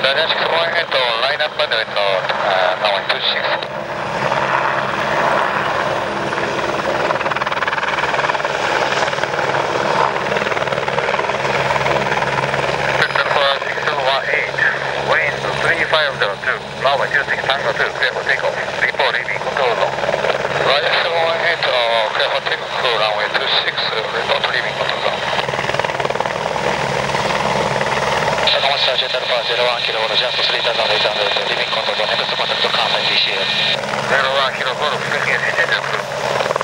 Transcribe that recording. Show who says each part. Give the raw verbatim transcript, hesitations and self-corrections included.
Speaker 1: Dynamics going into line up and it's uh, now in two six. Vector for six two one eight, wind three five zero two, runway two six Tango two, clear for takeoff. Report leaving control zone. Right seven one eight, uh, clear for takeoff, runway two six, uh, report leaving control zone. Sergeant Alpha zero one kilo, just three thousand eight hundred, leaving control zone, next contact to Kansai P C L. zero one kilo, speaking is intended.